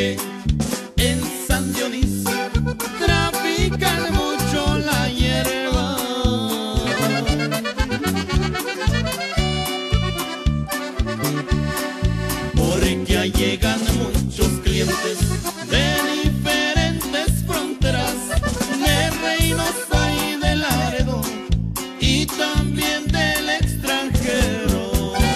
que en San Dionisio trafican mucho la hierba. Porque ahí llegan muchos clientes de diferentes fronteras, de Reynosa y de Laredo, y también del extranjero.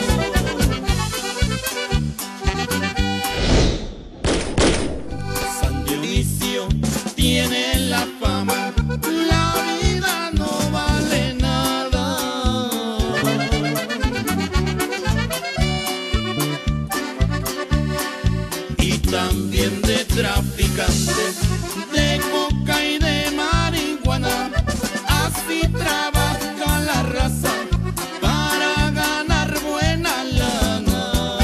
San Dionisio tiene la fama, la vida no vale nada. Y también de traficantes de coca y de marihuana, así trabaja la raza para ganar buena lana.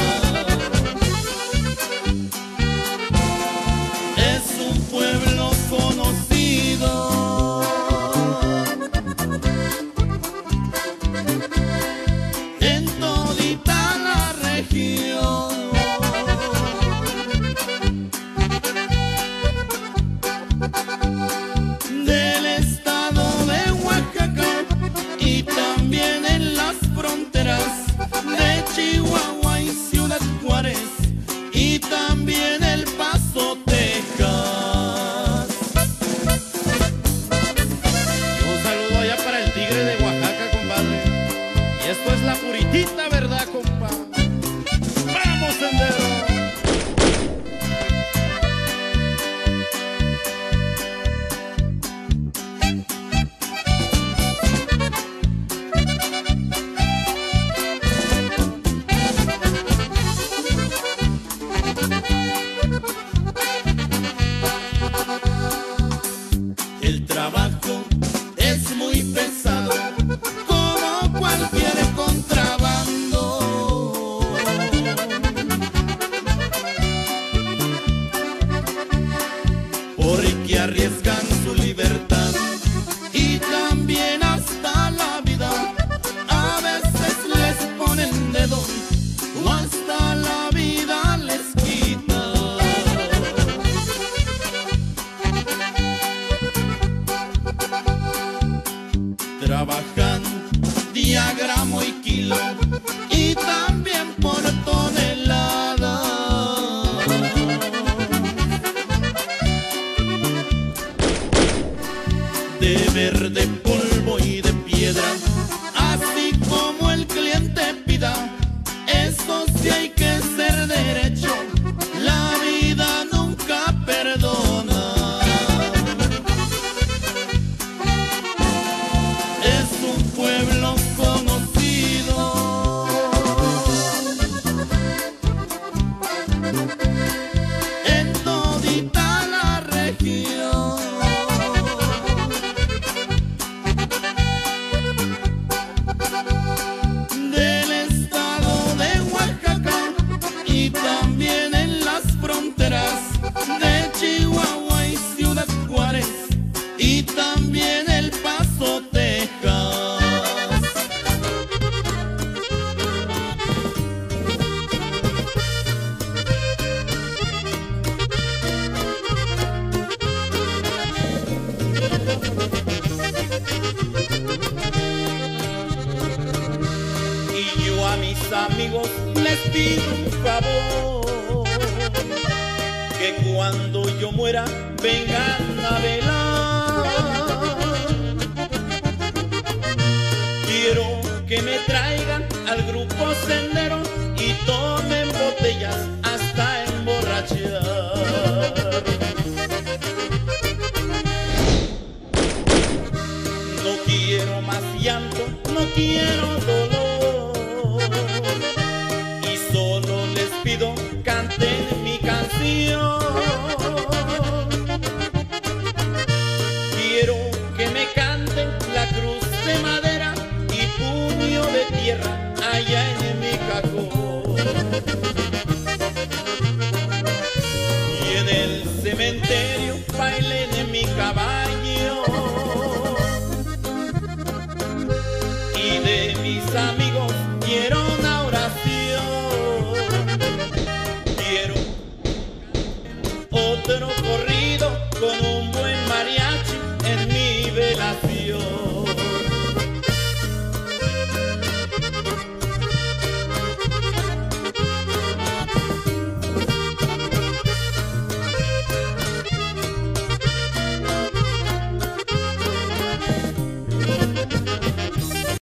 Es un pueblo conocido en todita la región. Del estado de Oaxaca y también en las fronteras de Chihuahua y Ciudad Juárez y también El Paso, Texas. Un saludo allá para el tigre de Oaxaca, compadre. Y esto es la puritita verdad, compa. ¡Vamos, sendero! El trabajo es muy pesado, como cualquier contrabando. Porque arriesgan su libertad y también hasta la vida. A veces les ponen dedo o hasta la vida les quita. Trabajan día, gramo y kilo y también por tonelada. De verde, polvo y de piedra, así como el cliente pida. Eso sí hay que ser derecho, la vida nunca perdona. Es un pueblo conocido en todita la región. Del estado de Oaxaca y también en las fronteras de Chihuahua y Ciudad Juárez y también El Paso, Texas. Y yo a mis amigos les pido un favor, que cuando yo muera vengan a velar. Quiero que me traigan al grupo Sendero y tomen botellas hasta emborrachar. No quiero más llanto, no quiero